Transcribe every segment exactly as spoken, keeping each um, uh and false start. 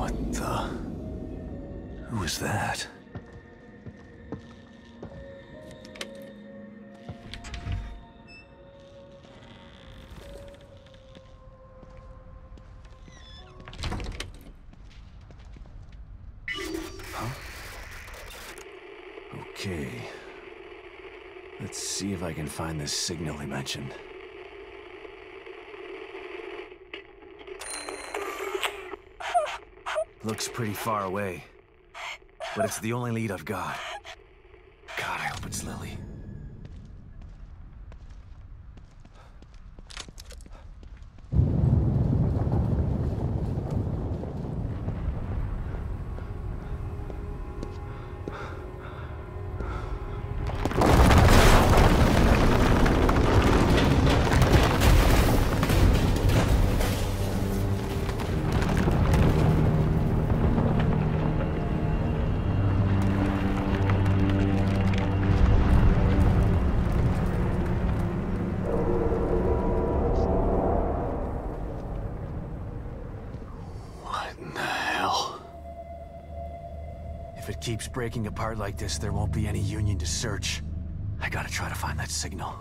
What the? Who was that? Huh? Okay. Let's see if I can find this signal he mentioned. Looks pretty far away, but it's the only lead I've got. God, I hope it's Lily. If it keeps breaking apart like this, there won't be any Union to search. I gotta try to find that signal.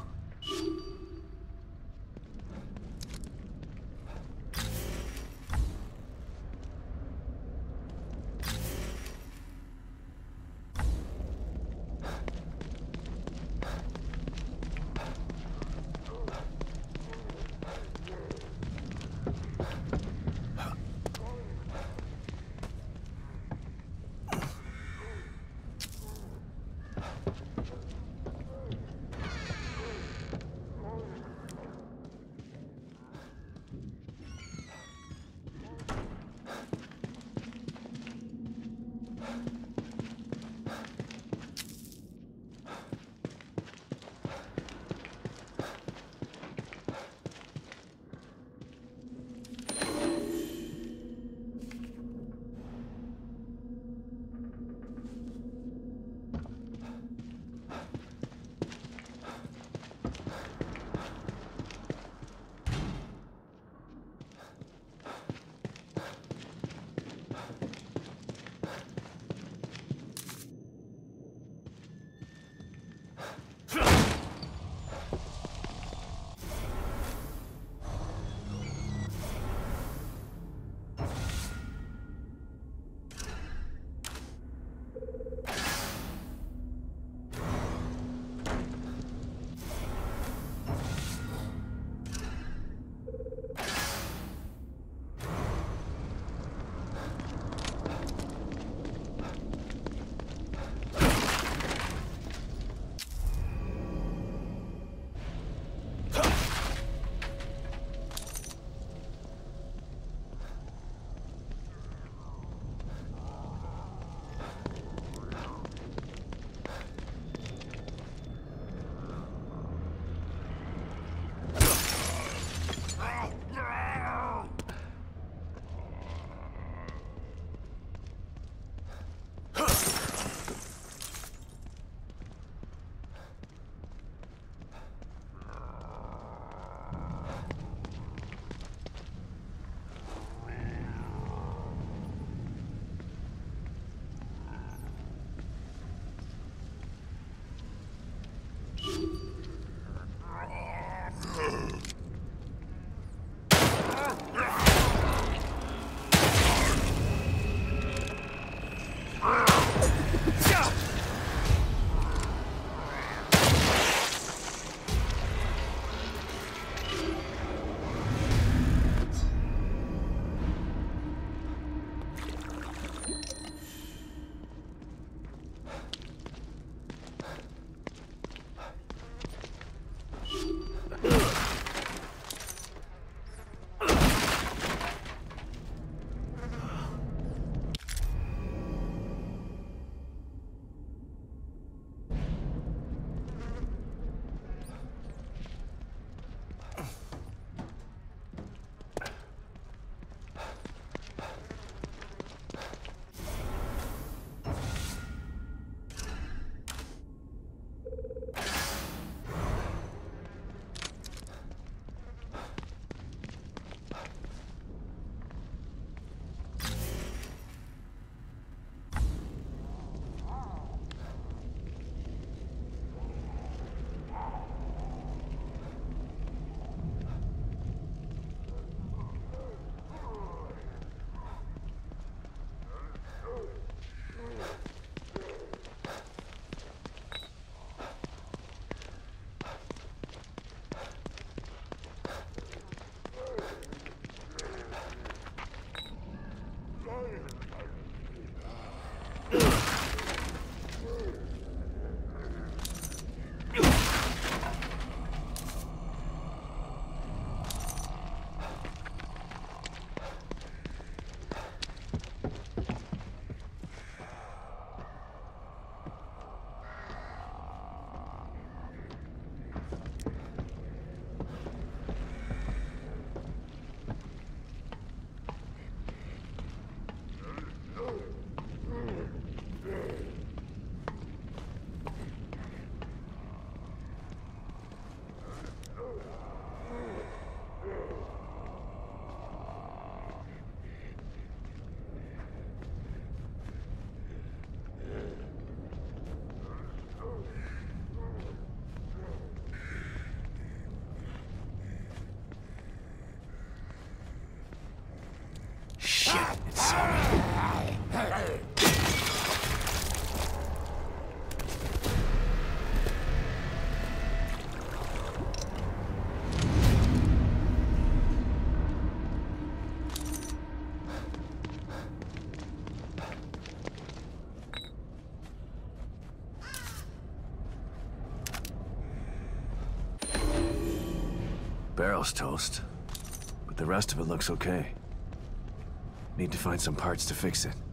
barrel's toast, but the rest of it looks okay. Need to find some parts to fix it.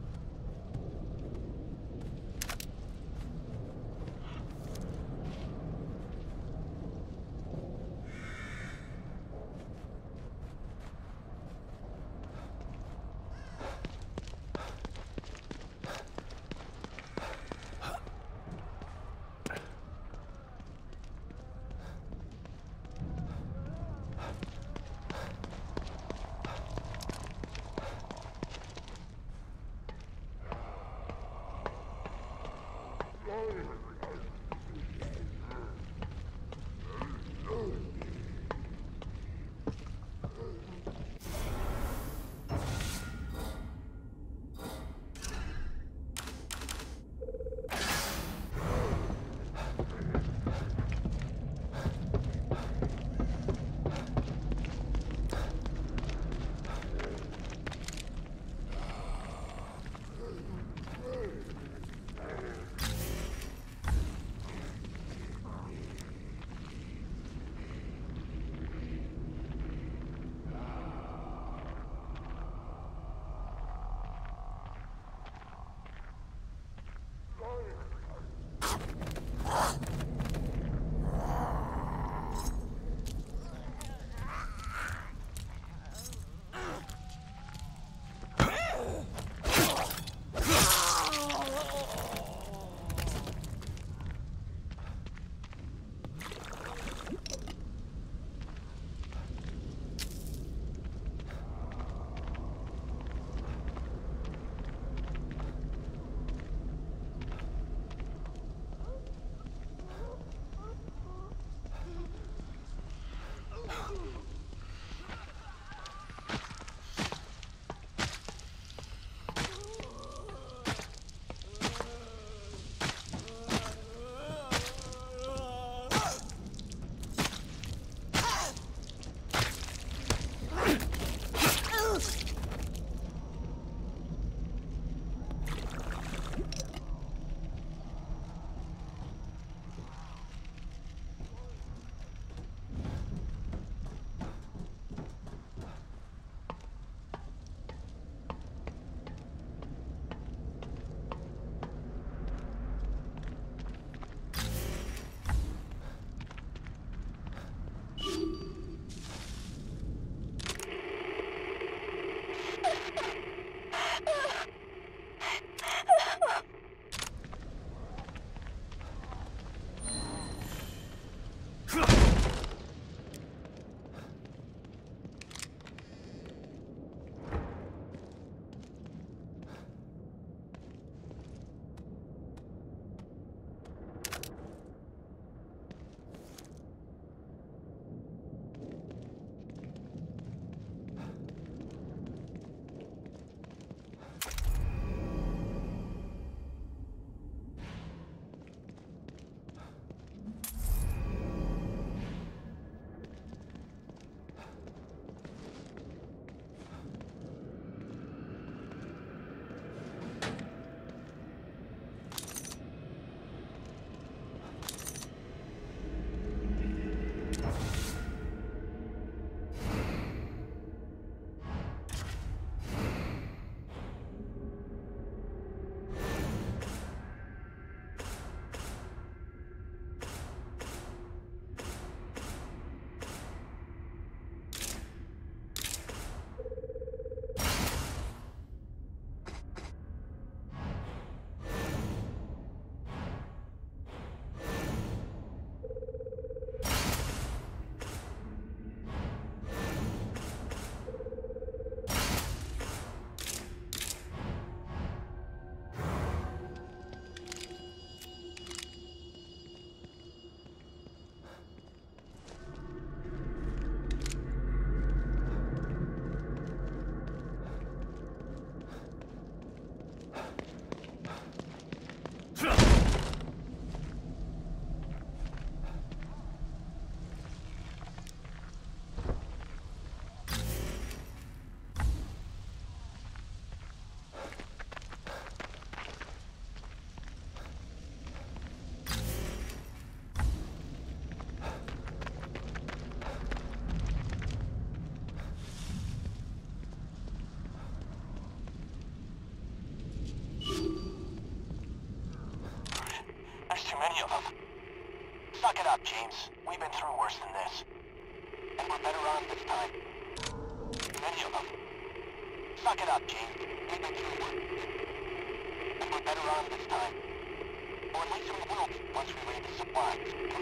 many of them. Suck it up, James. We've been through worse than this. And we're better armed this time. Too many of them. Suck it up, James. We've been through worse. And we're better armed this time. Or at least we will be once we raid the supplies.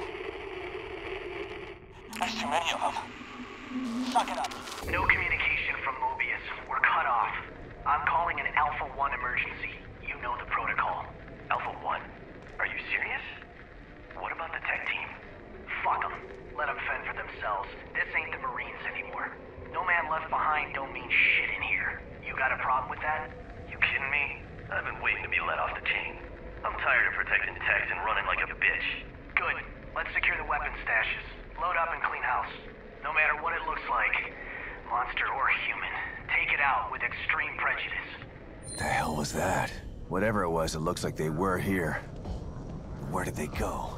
There's too many of them. Suck it up. No communication from Mobius. We're cut off. I'm calling an Alpha one emergency. You know the protocol. Alpha one? Are you serious? What about the tech team? Fuck them. Let them fend for themselves. This ain't the Marines anymore. No man left behind don't mean shit in here. You got a problem with that? You kidding me? I've been waiting to be let off the chain. I'm tired of protecting techs and running like a bitch. Good. Let's secure the weapon stashes. Load up and clean house. No matter what it looks like, monster or human, take it out with extreme prejudice. The hell was that? Whatever it was, it looks like they were here. Where did they go?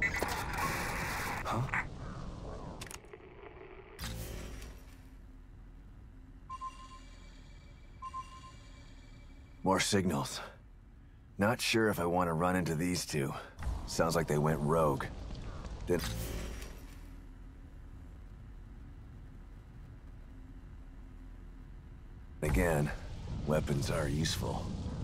Huh? More signals. Not sure if I want to run into these two. Sounds like they went rogue. Then... Again, weapons are useful.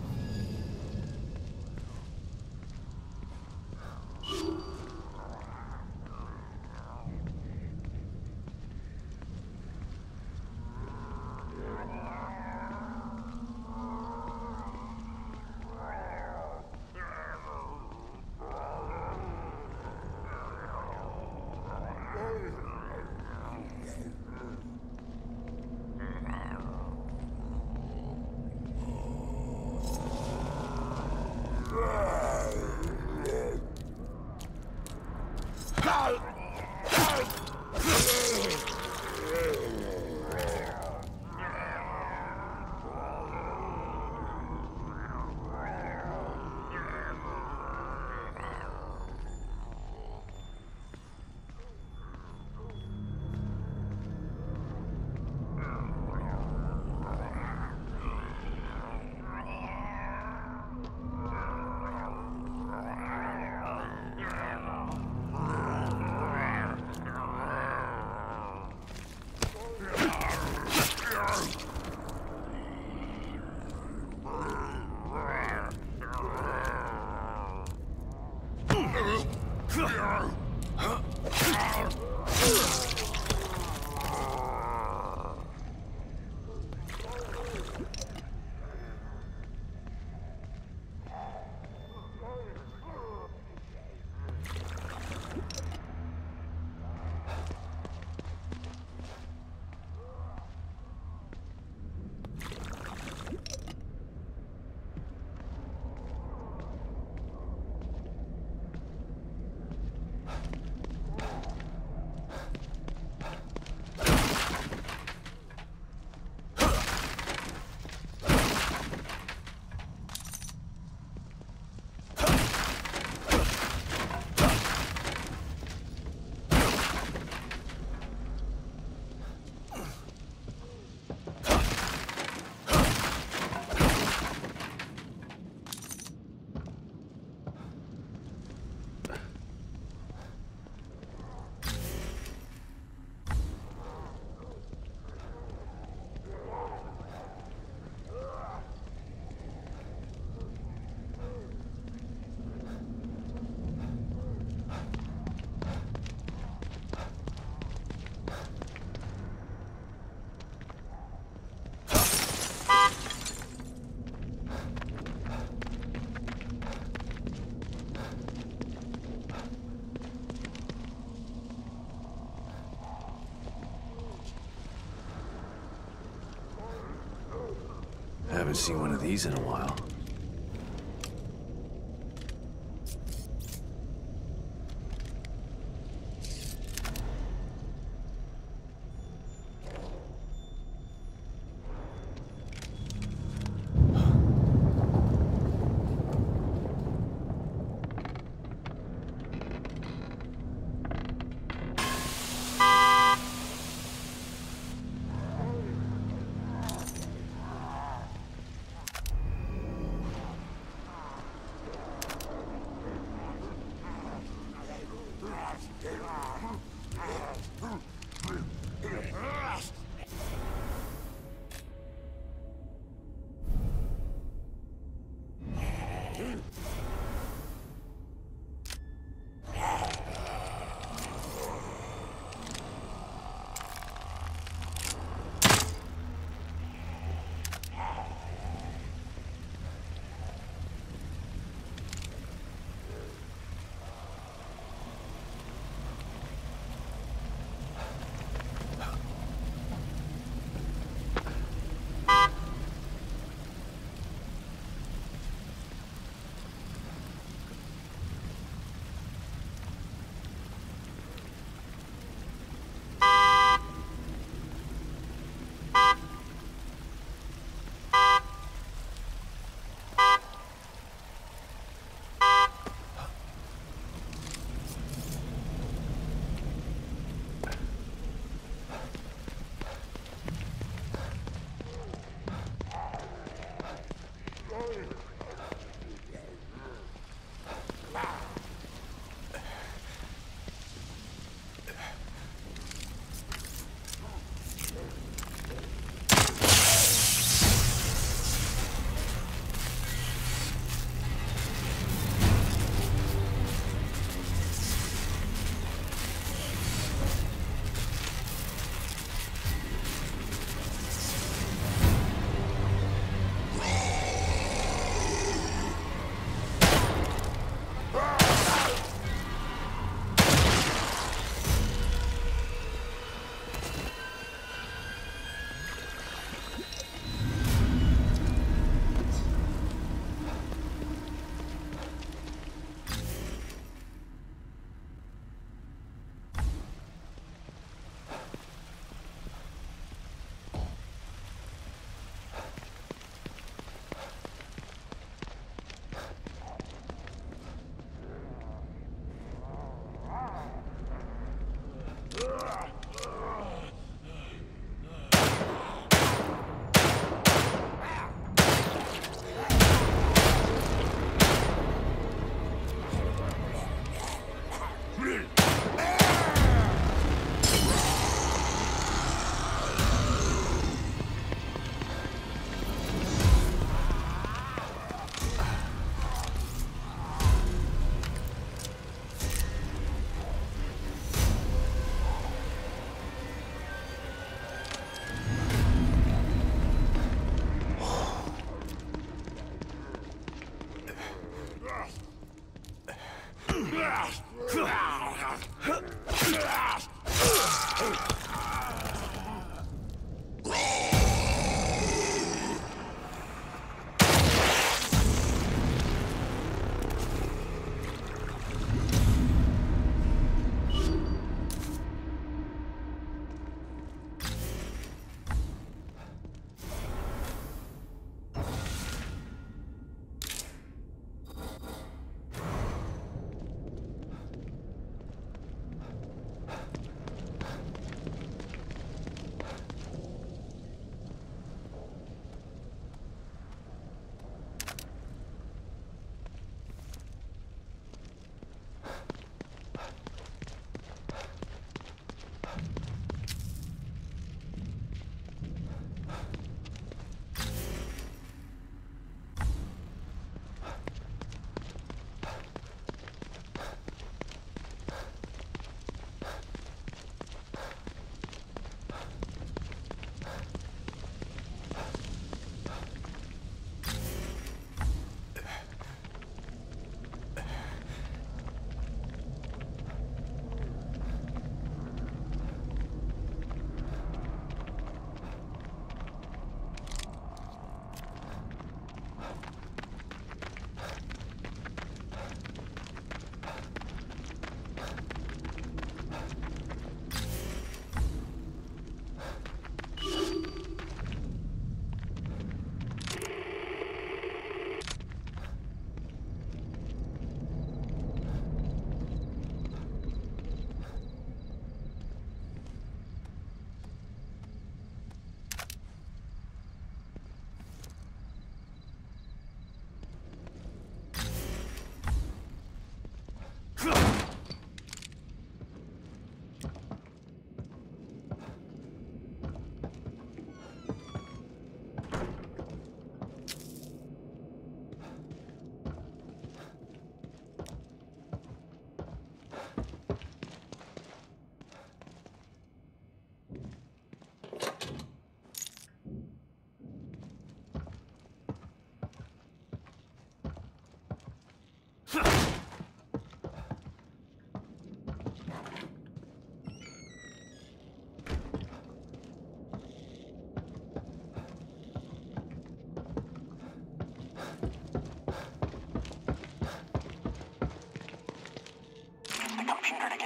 Haven't seen one of these in a while.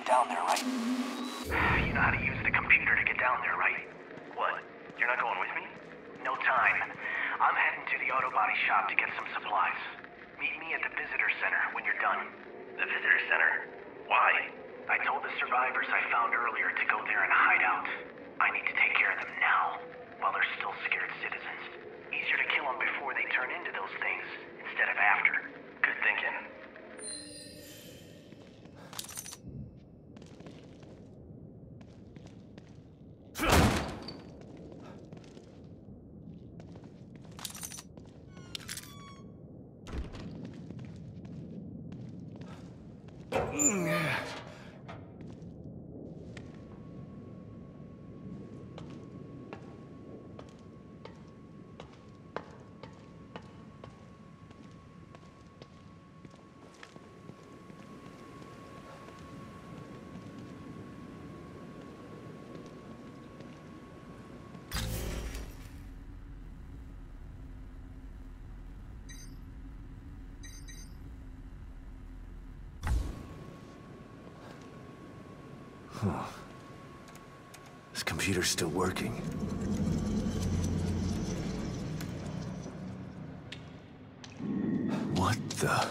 down there, right? You know how to use the computer to get down there, right? What? You're not going with me? No time. I'm heading to the auto body shop to get some supplies. Meet me at the visitor center when you're done. The visitor center? Why? I told the survivors I found earlier to go there and hide out. I need to take care of them now, while they're still scared citizens. Easier to kill them before they turn into those things, instead of after. Good thinking. Huh. This computer's still working. What the?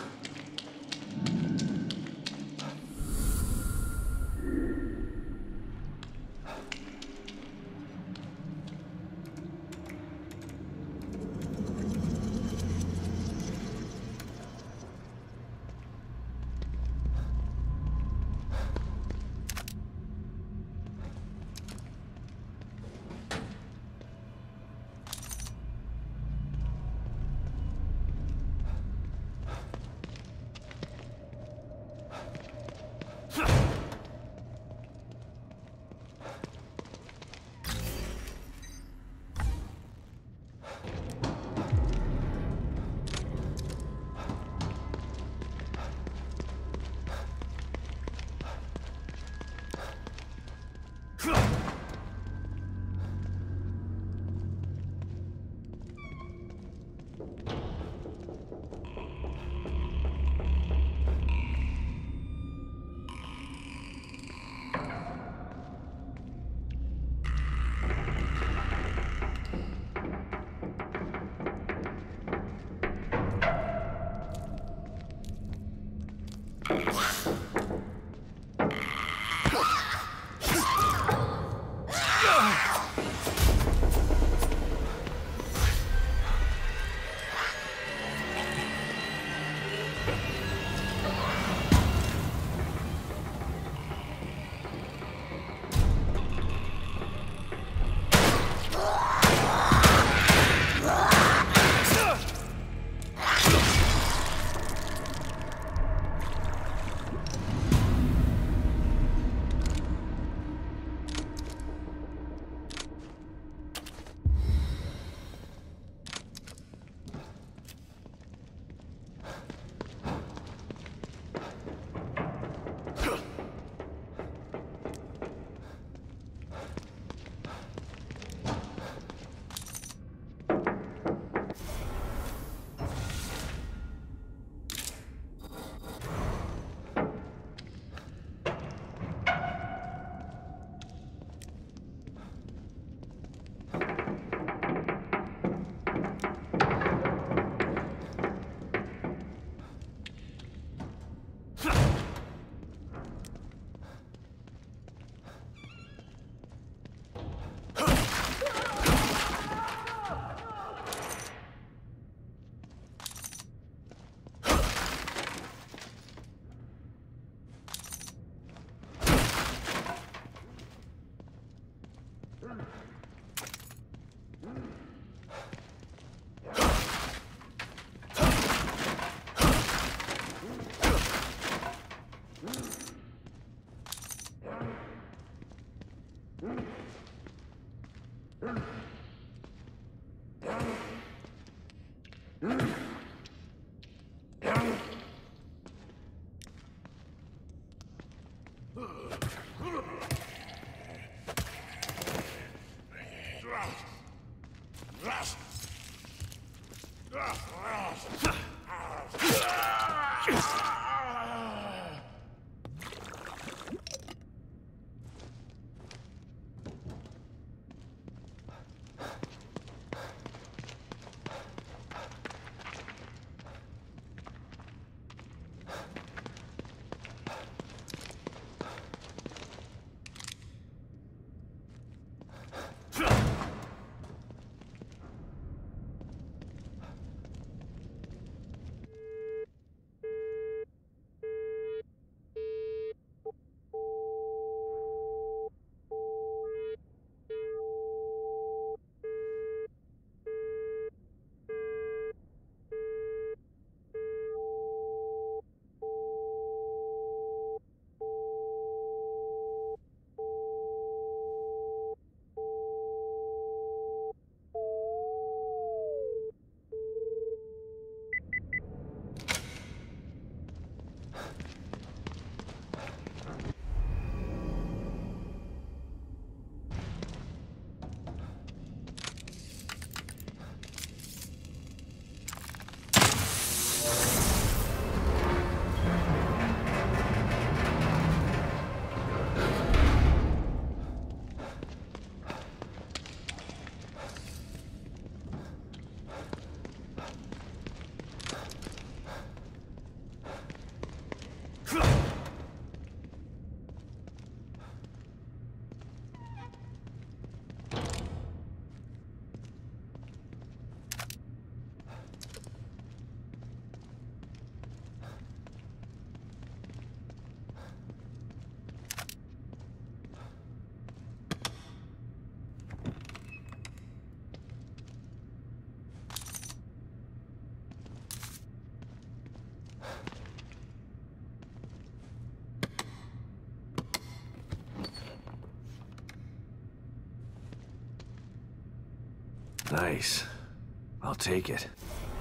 Nice. I'll take it.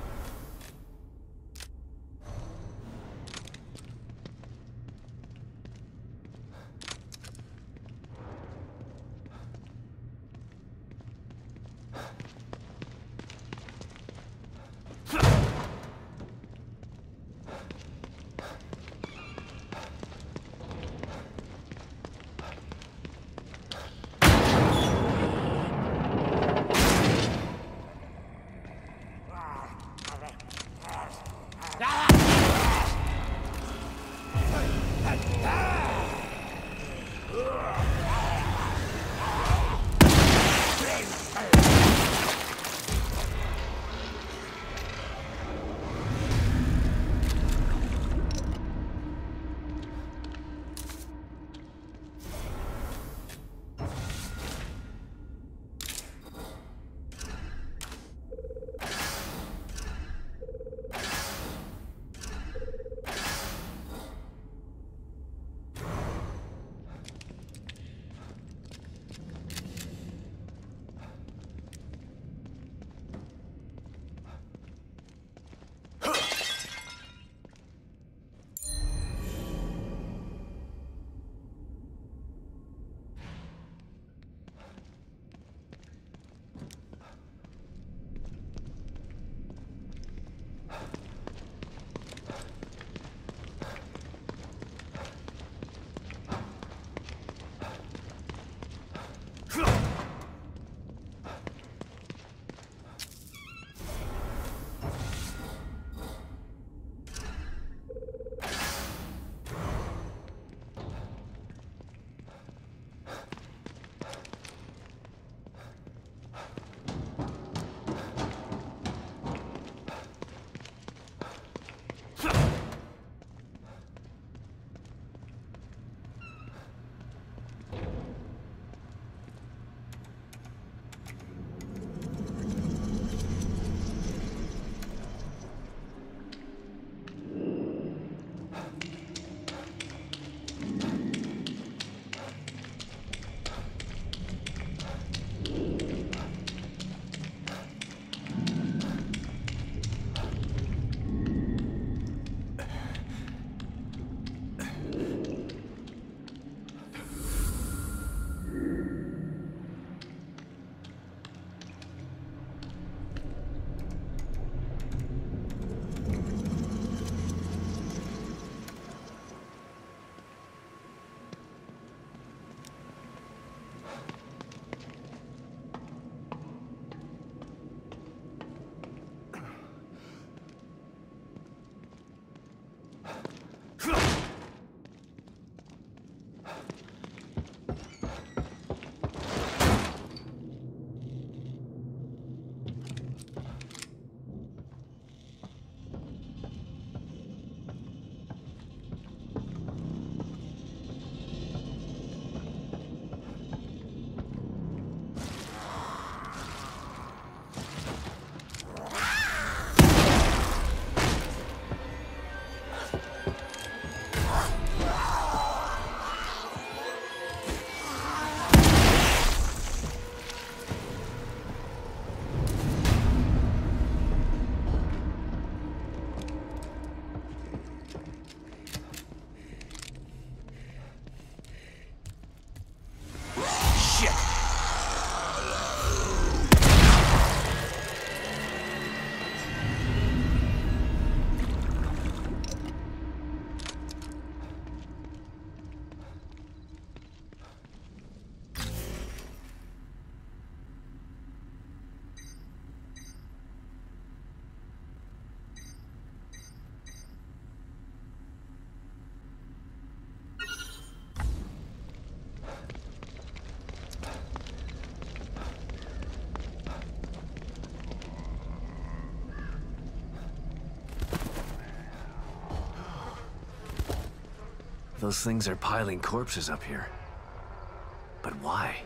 Those things are piling corpses up here. But why?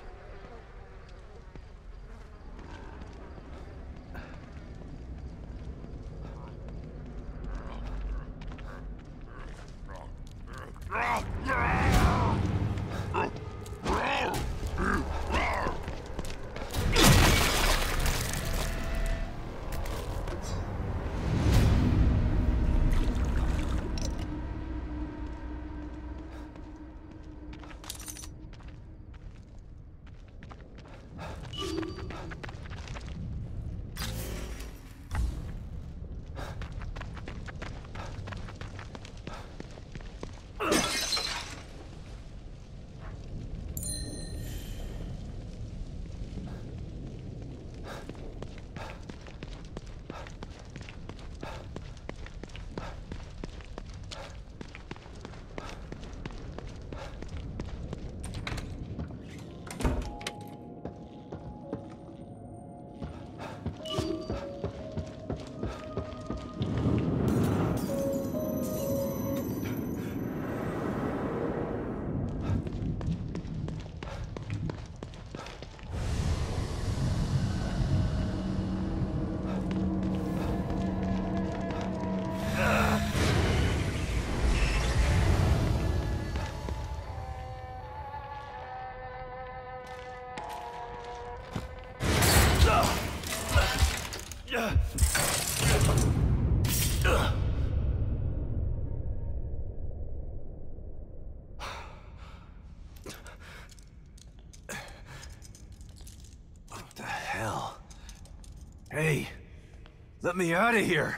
Hey, let me out of here!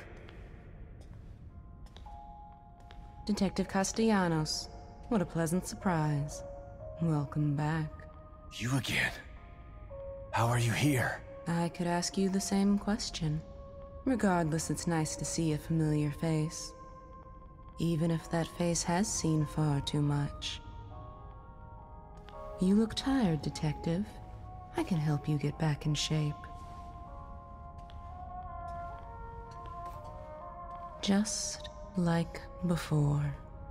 Detective Castellanos, what a pleasant surprise. Welcome back. You again? How are you here? I could ask you the same question. Regardless, it's nice to see a familiar face. Even if that face has seen far too much. You look tired, Detective. I can help you get back in shape. Just like before.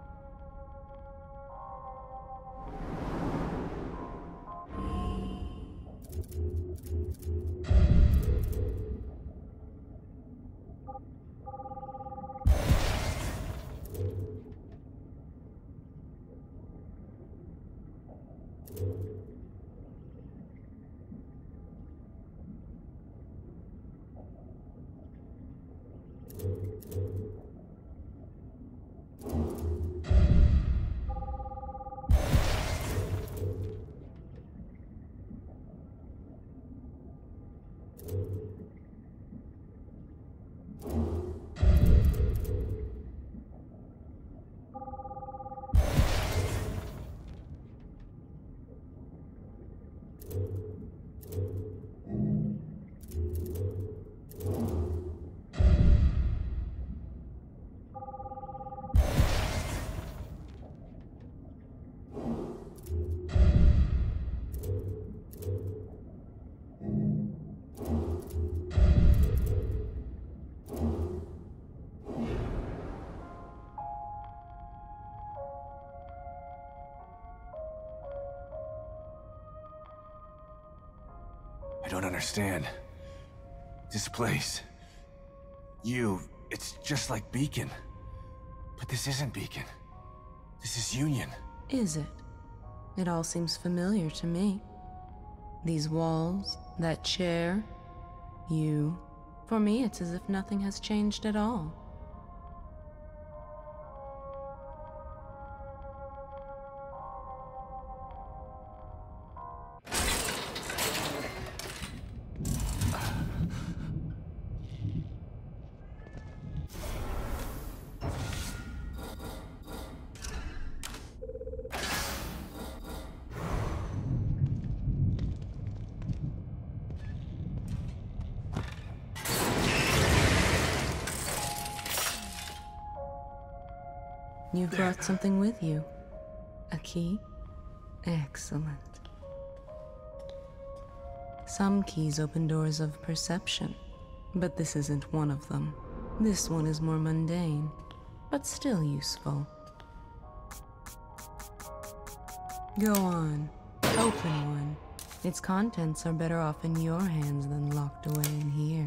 I don't understand. This place... You... It's just like Beacon. But this isn't Beacon. This is Union. Is it? It all seems familiar to me. These walls, that chair, you. For me, it's as if nothing has changed at all. You've brought something with you. A key? Excellent. Some keys open doors of perception, but this isn't one of them. This one is more mundane, but still useful. Go on, open one. Its contents are better off in your hands than locked away in here.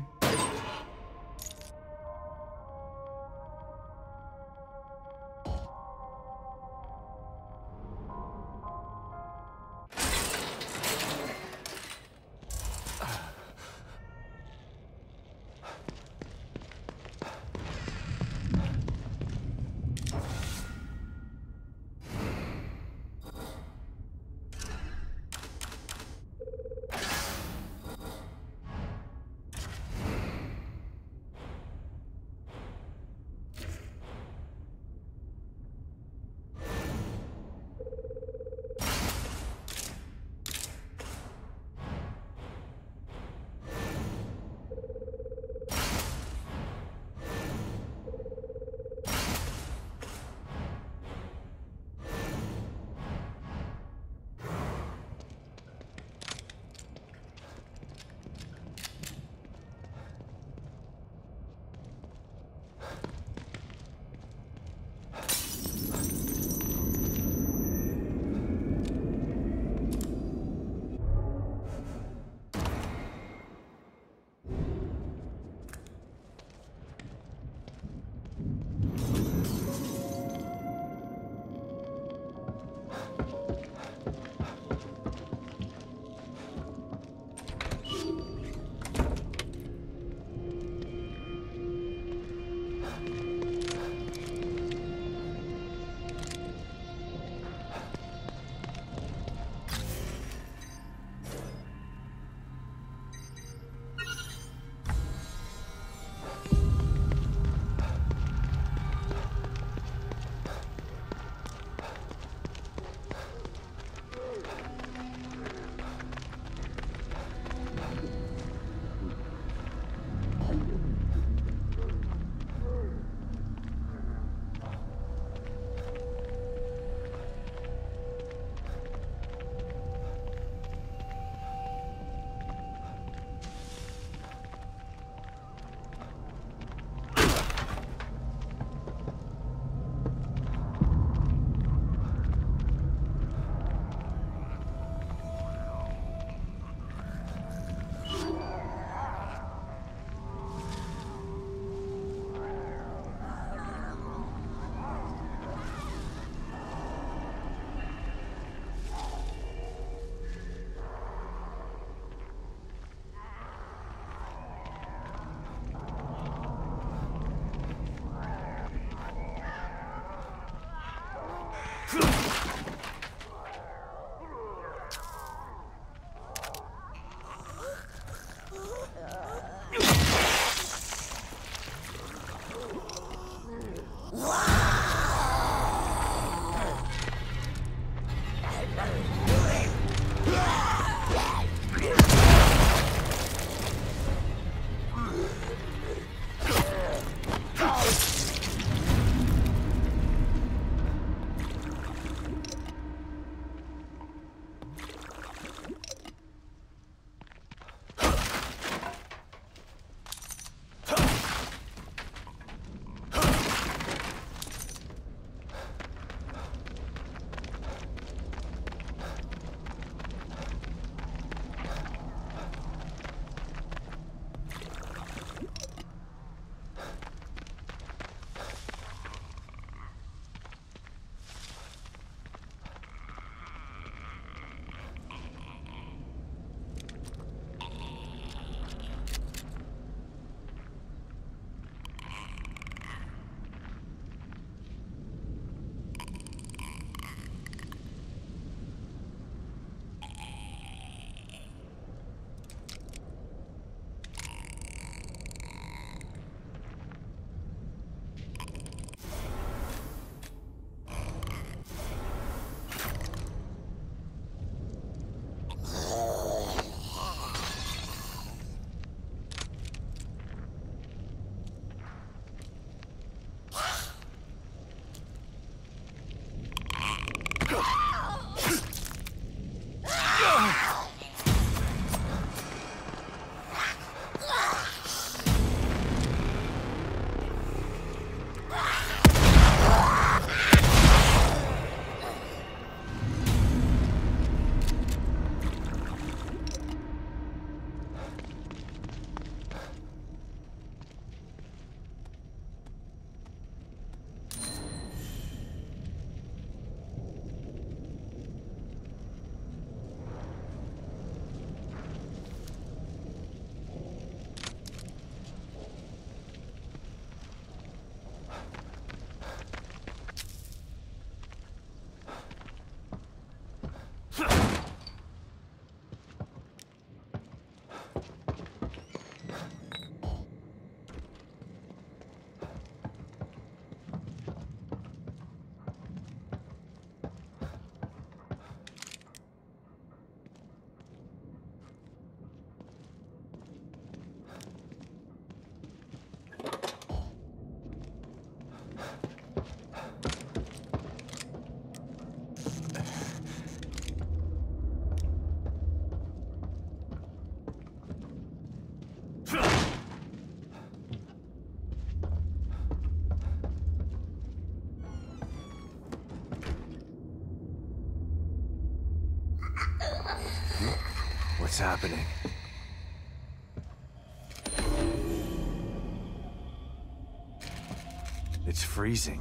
What's happening? It's freezing.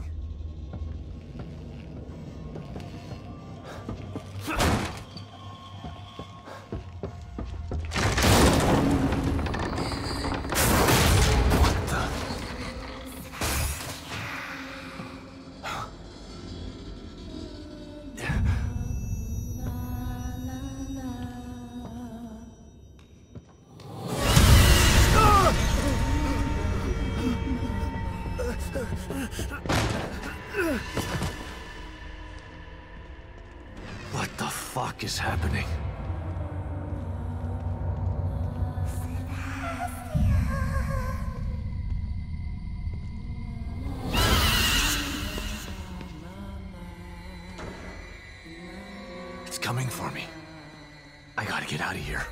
What the fuck is happening? It's coming for me. I gotta get out of here.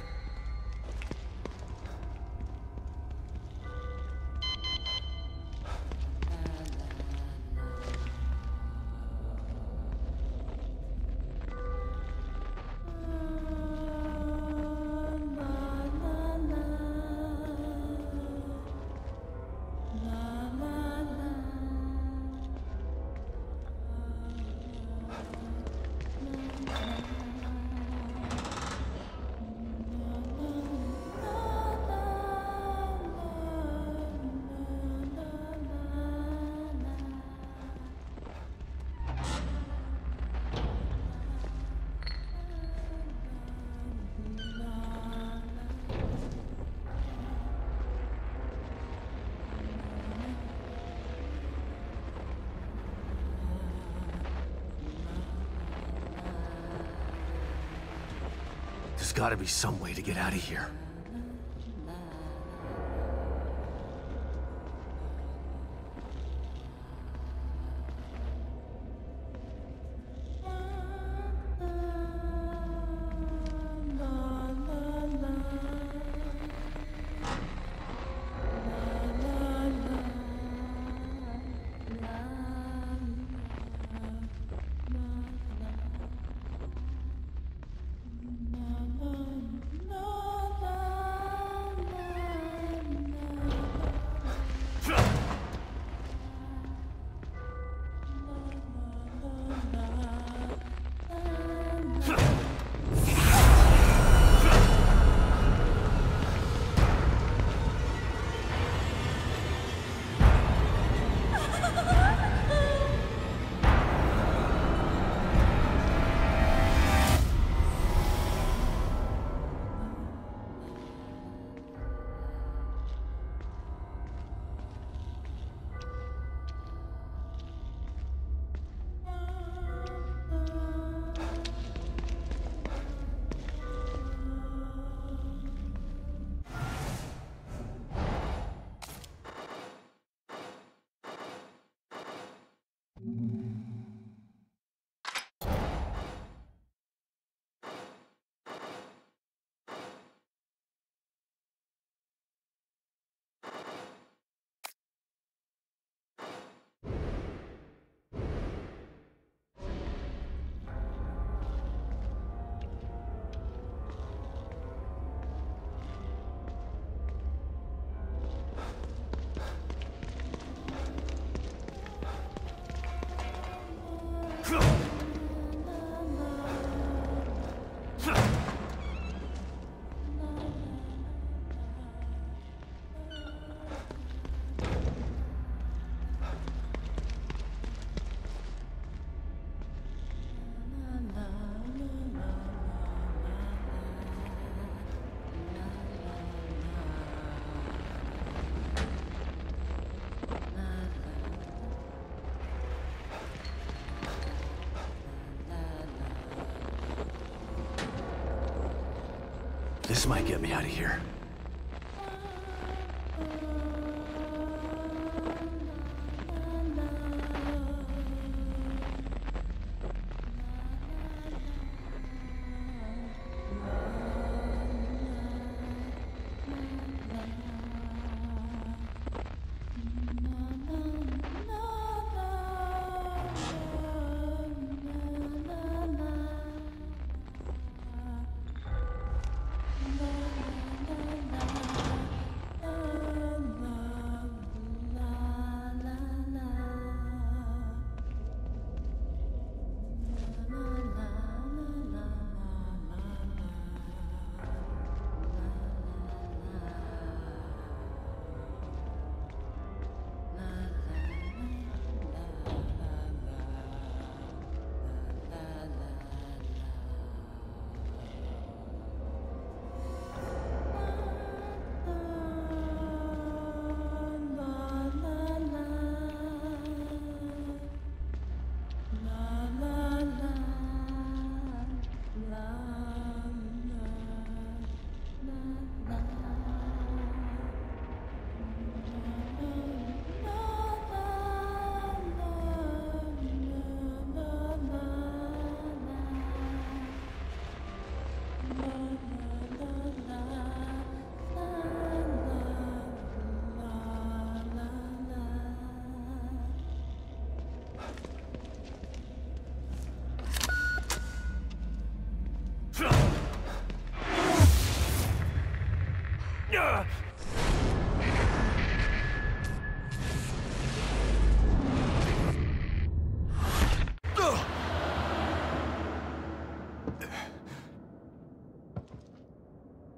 There's gotta be some way to get out of here. This might get me out of here.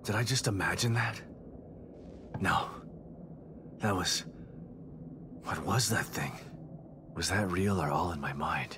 Did I just imagine that? No. That was... What was that thing? Was that real or all in my mind?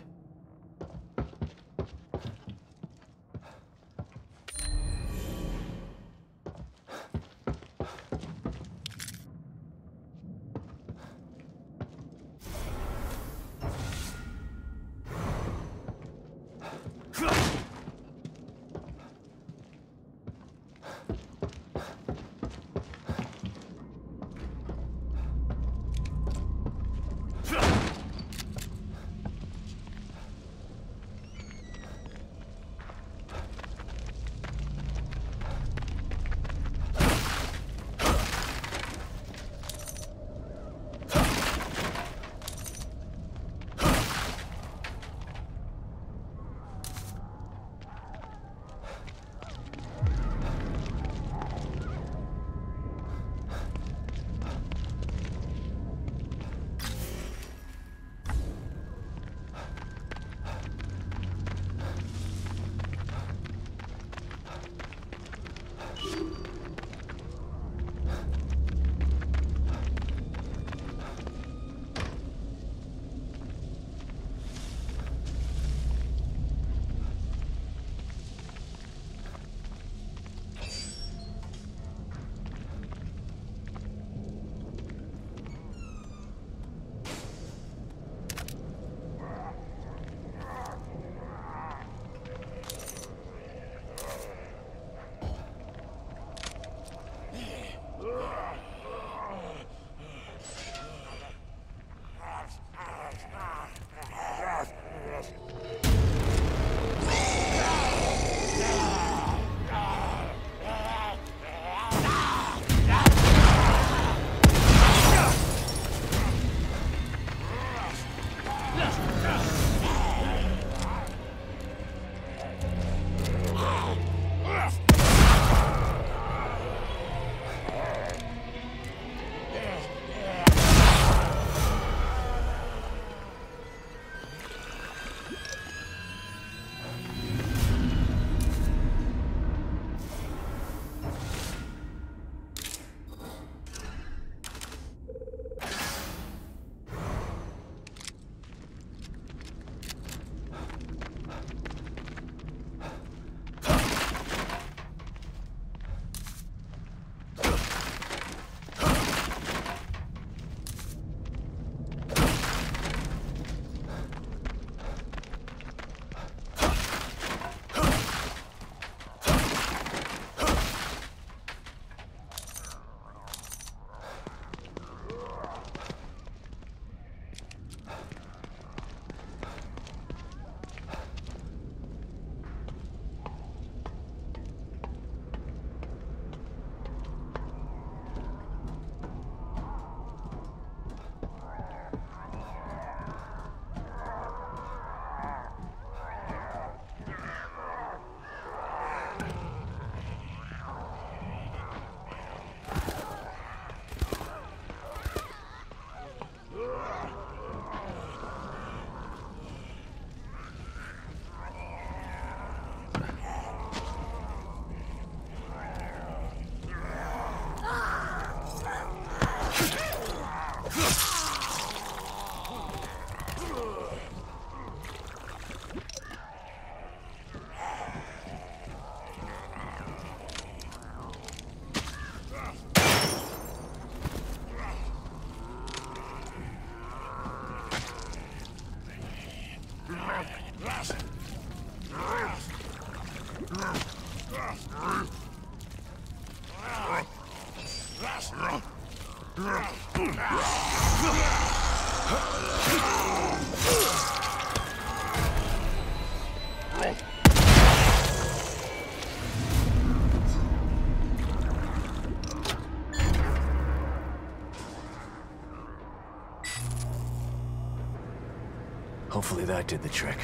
Hopefully that did the trick.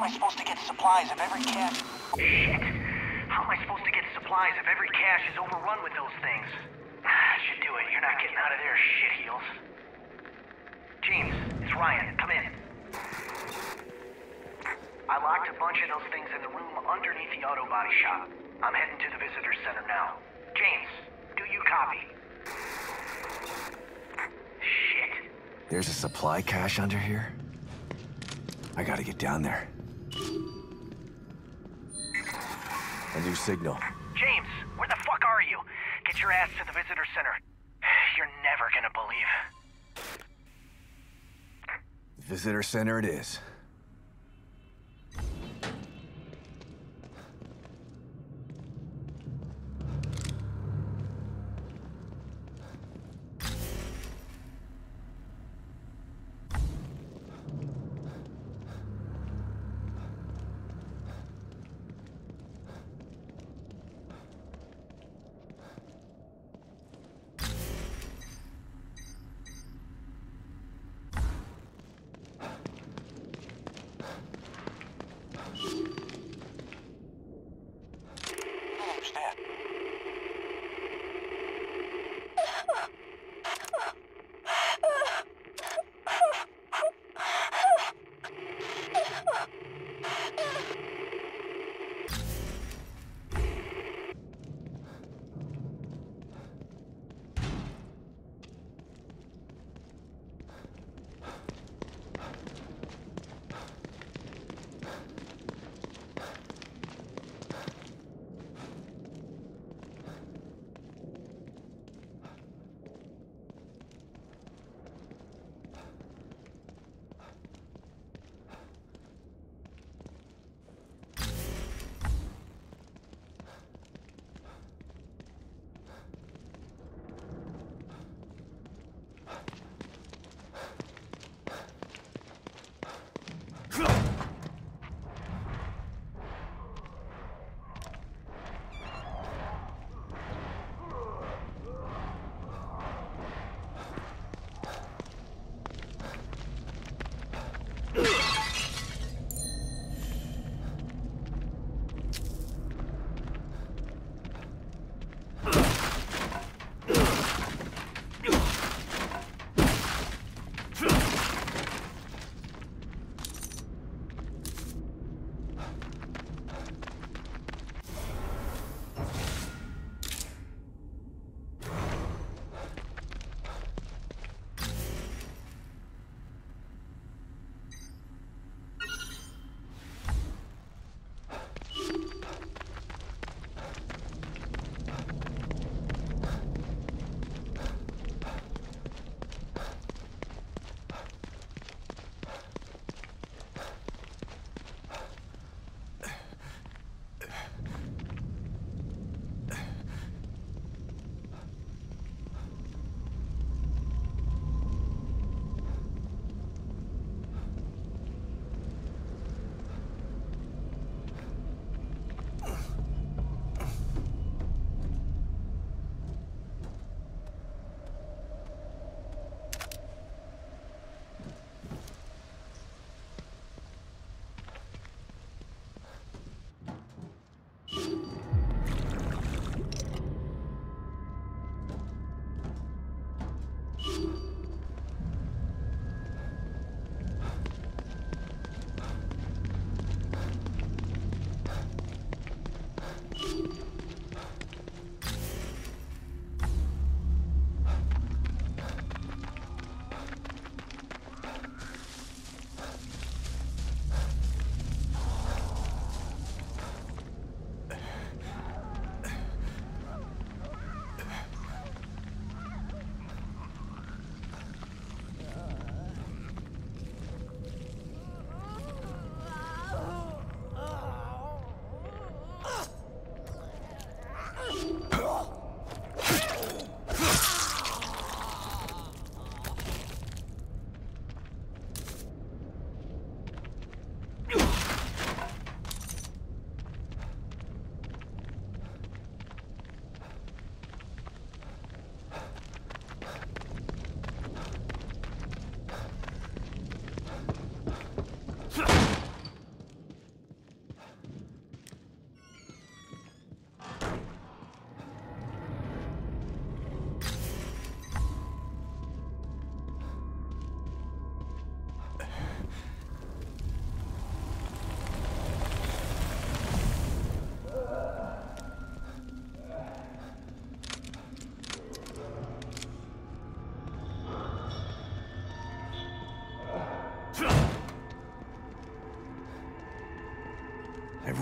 I supposed to get supplies if every cache... Shit. How am I supposed to get supplies if every cache is overrun with those things? Should do it. You're not getting out of there, shitheels. James, it's Ryan. Come in. I locked a bunch of those things in the room underneath the auto body shop. I'm heading to the visitor center now. James, do you copy? Shit. There's a supply cache under here? I gotta get down there. A new signal. James, where the fuck are you? Get your ass to the visitor center. You're never gonna believe. Visitor center it is.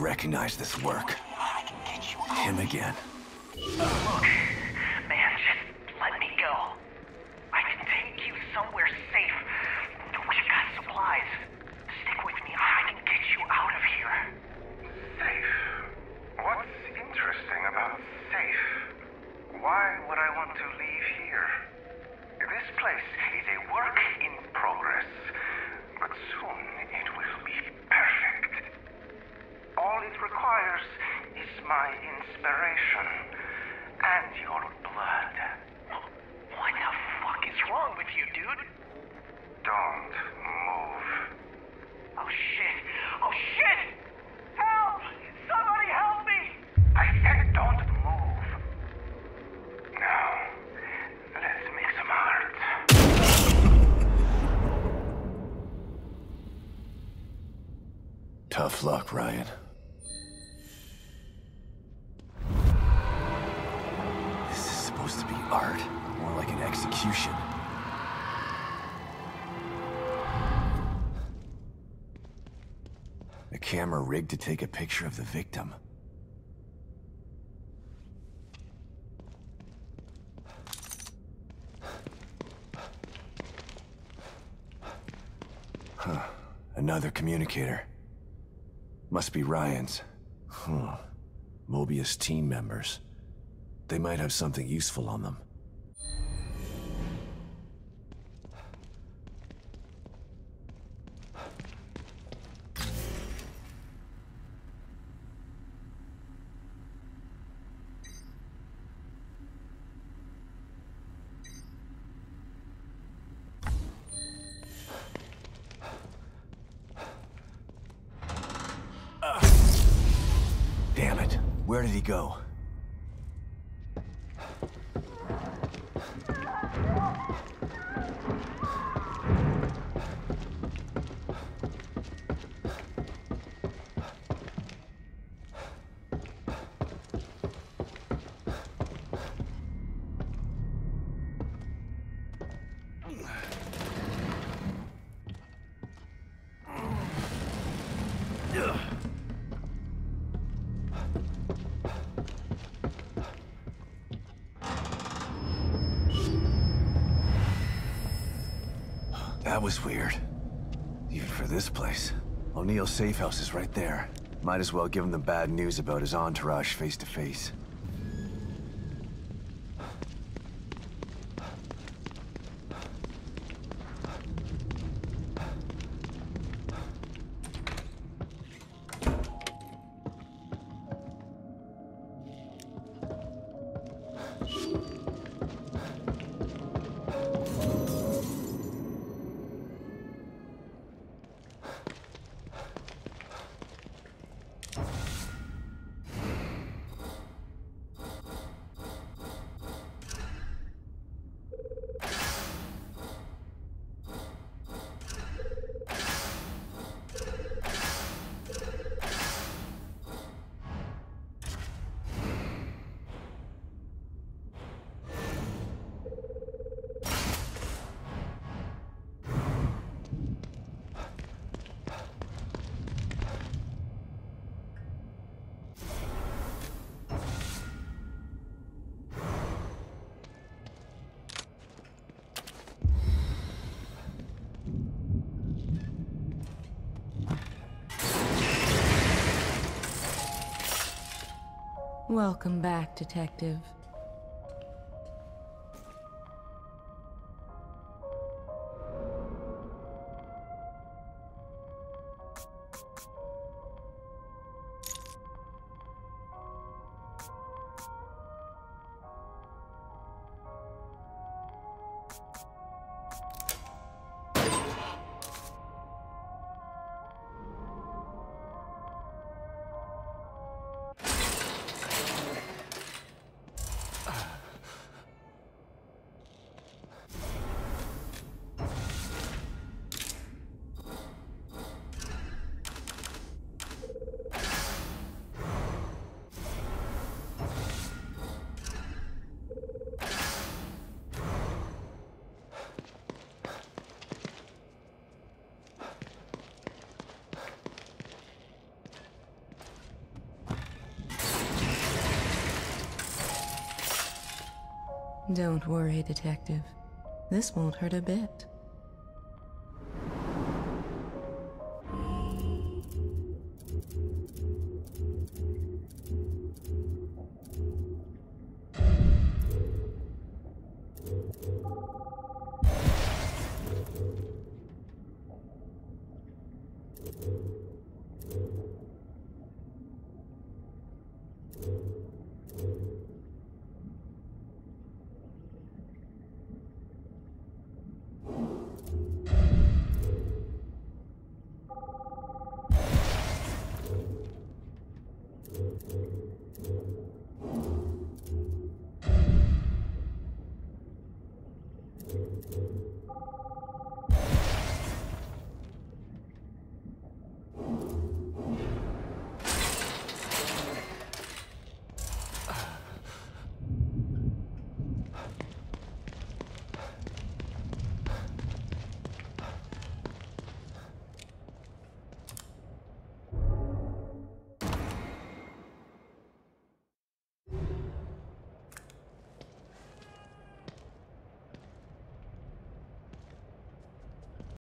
recognize this work. I can get you out. Him again. Look, man, just let me go. I can take you somewhere safe. We've got supplies. Stick with me. I can get you out of here. Safe? What's interesting about safe? Why would I want to leave here? This place is a work in progress, but soon it will be perfect. All it requires is my inspiration and your blood. What the fuck is wrong with you, dude? Don't move. Oh shit! Oh shit! Help! Somebody help me! I said don't move. Now, let's make some art. Tough luck, Ryan. This is supposed to be art, more like an execution. A camera rigged to take a picture of the victim. Huh. Another communicator. Must be Ryan's. Huh. Mobius team members. They might have something useful on them. Damn it. Where did he go? That was weird. Even for this place. O'Neill's safe house is right there. Might as well give him the bad news about his entourage face to face. Welcome back, Detective. Don't worry, Detective. This won't hurt a bit. You